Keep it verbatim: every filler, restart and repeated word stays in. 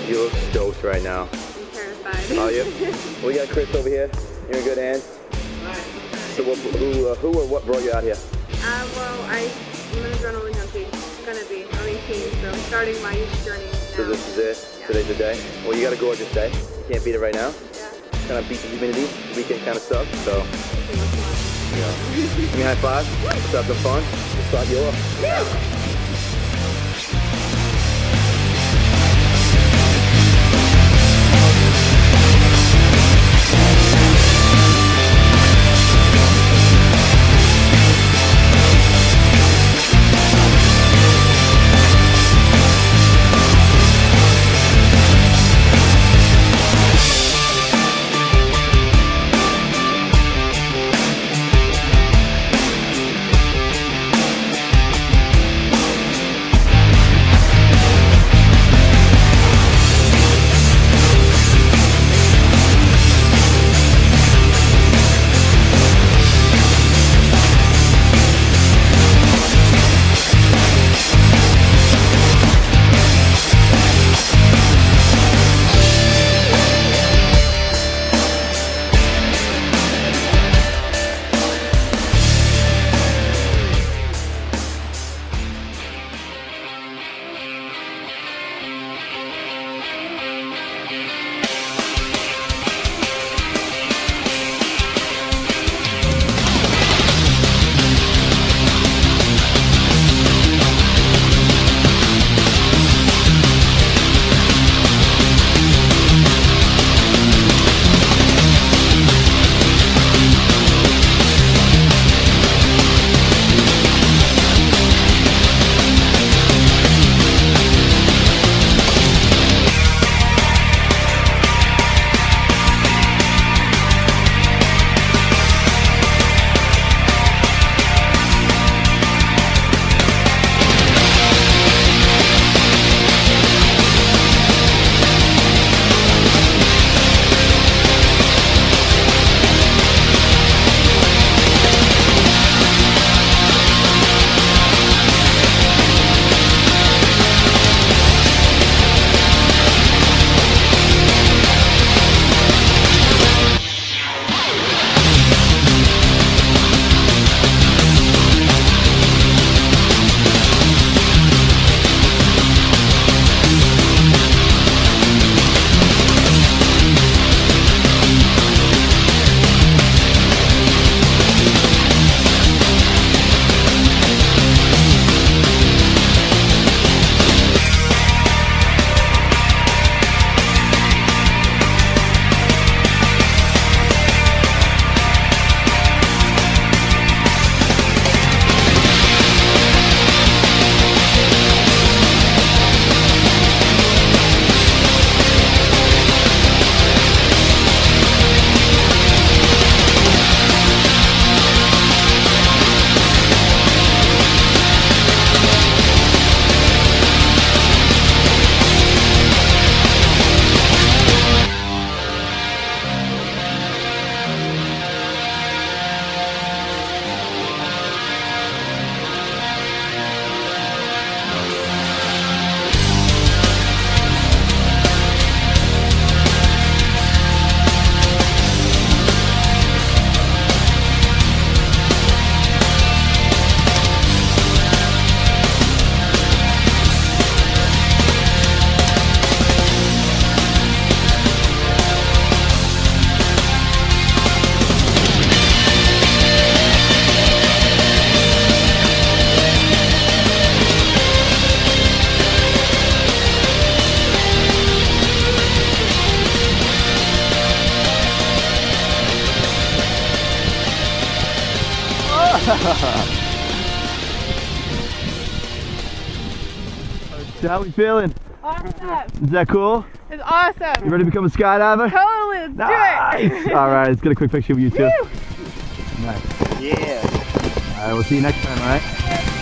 You look stoked right now. I'm terrified. Are you? We got Chris over here. You're in good hands. So what, who, uh, who or what brought you out here? Uh, well, I, I'm an adrenaline junkie. Gonna be. I'm eighteen, so I'm starting my journey now. So this is it? Yeah. Today's the day? Well, you got a gorgeous day. You can't beat it right now. Yeah. Kind of beat the humidity. The weekend kind of sucked, so. Too much fun. Yeah. Give me a high five. Let's have some fun. Let's start you off. Yeah. So how we feeling? Awesome. Is that cool? It's awesome. You ready to become a skydiver? Totally. Let's Nice. do it. All right, let's get a quick picture of you two. Woo. Nice. Yeah. All right, we'll see you next time, all right?